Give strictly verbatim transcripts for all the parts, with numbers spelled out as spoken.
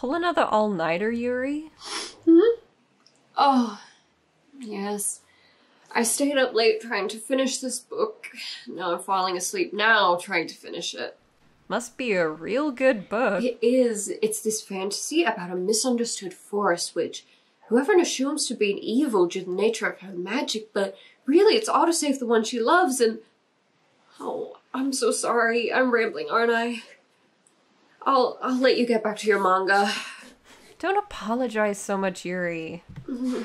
pull another all-nighter, Yuri? Hmm? Oh, yes. I stayed up late trying to finish this book. Now I'm falling asleep now trying to finish it. Must be a real good book. It is. It's this fantasy about a misunderstood forest witch, who everyone assumes to be an evil due to the nature of her magic, but really it's all to save the one she loves, and... Oh, I'm so sorry. I'm rambling, aren't I? I'll, I'll let you get back to your manga. Don't apologize so much, Yuri. Mm-hmm.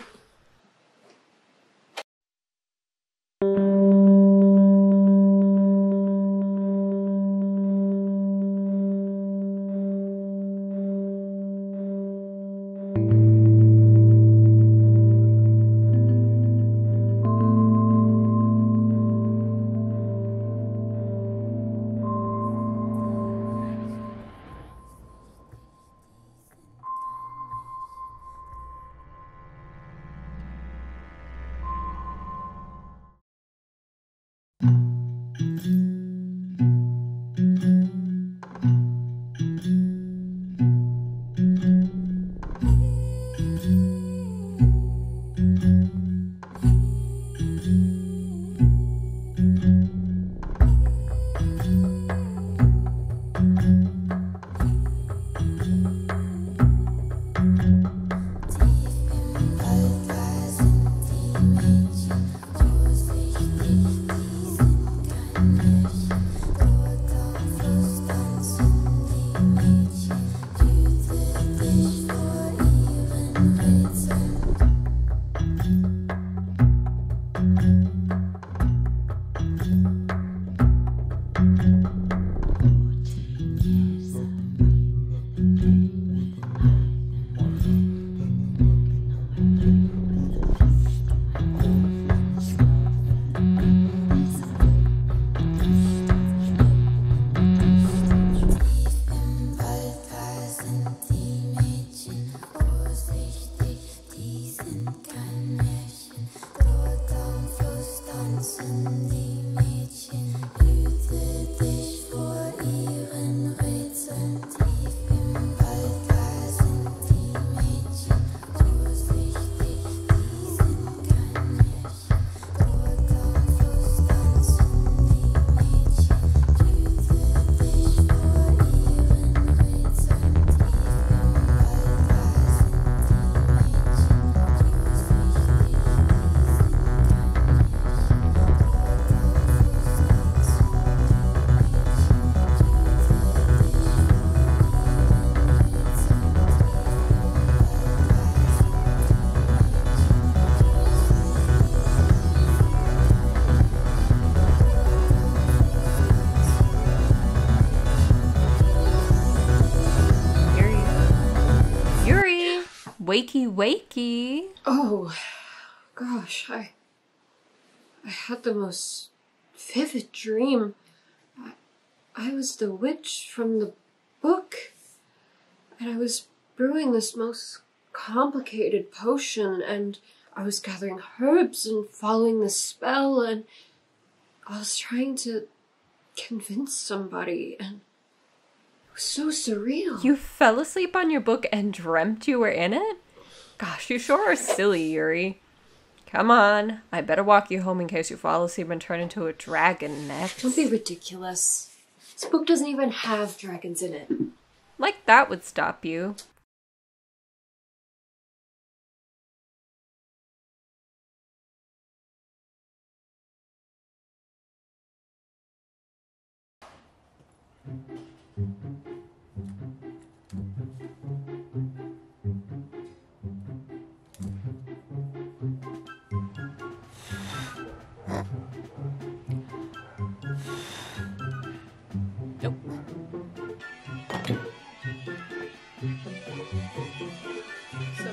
Wakey wakey. Oh, gosh, I... I had the most vivid dream. I, I was the witch from the book, and I was brewing this most complicated potion, and I was gathering herbs and following the spell, and I was trying to convince somebody, and it was so surreal. You fell asleep on your book and dreamt you were in it? Gosh, you sure are silly, Yuri. Come on, I better walk you home in case you fall asleep and turn into a dragon next. Don't be ridiculous. This book doesn't even have dragons in it. Like that would stop you. Nope. So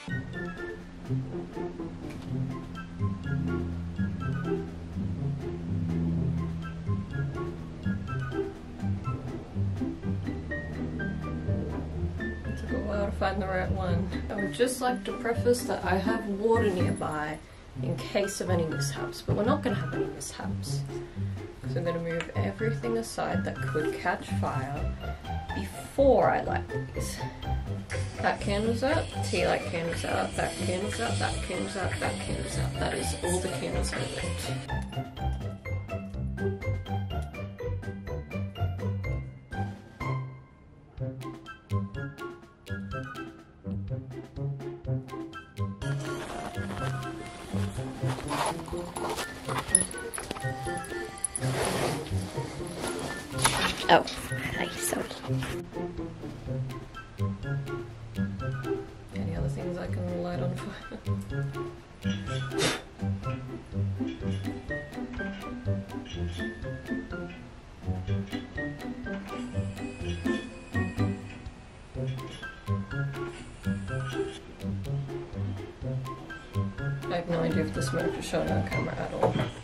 took a while to find the right one. I would just like to preface that I have water nearby in case of any mishaps, but we're not going to have any mishaps. So I'm going to move everything aside that could catch fire, before I light these. That candle's out, tea light candle's out, that candle's out, that candle's out, that candle's out. That is all the candles I lit. Oh, hi, sorry. Any other things I can light on fire? I have no idea if the smoke is showing on camera at all.